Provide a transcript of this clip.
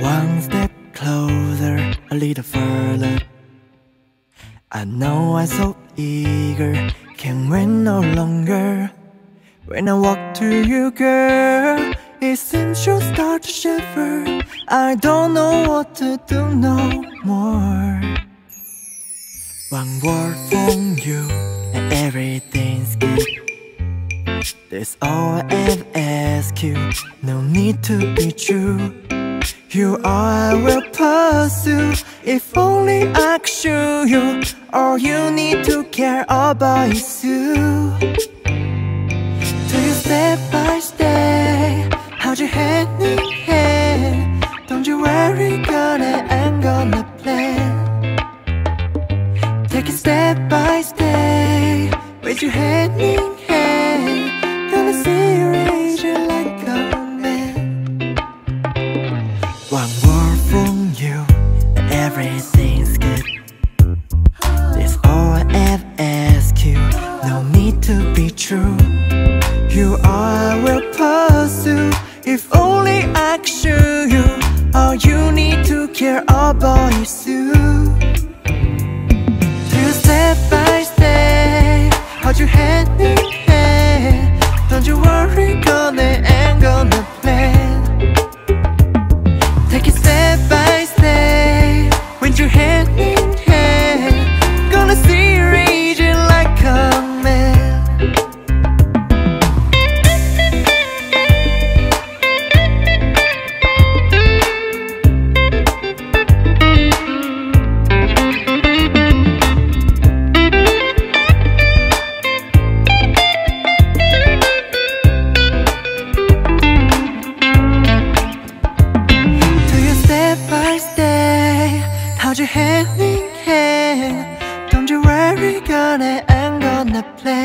One step closer, a little further. I know I'm so eager, can't wait no longer. When I walk to you, girl, it seems you start to shiver. I don't know what to do no more. One word from you and everything's good. That's all I ever ask you, no need to be true. You are I will pursue, if only I could show you. All you need to care about is you. Do you step by step, hold your hand in hand. Don't you worry, girl, I'm gonna plan. Take it step by step, with your hand in hand. Gonna see you raise you like a man. One word from you, and everything's good. That's all I ever ask you, no need to be true. You are I will pursue, if only I could show you. All you need to care about is you. Do step by step, hold your hand in hand. Don't you worry, girl, I'm gonna plan. Take it step by step, with your hand in hand. Gonna see you raging like a man. Hold your hand in hand. Don't you worry, girl, I'm gonna play.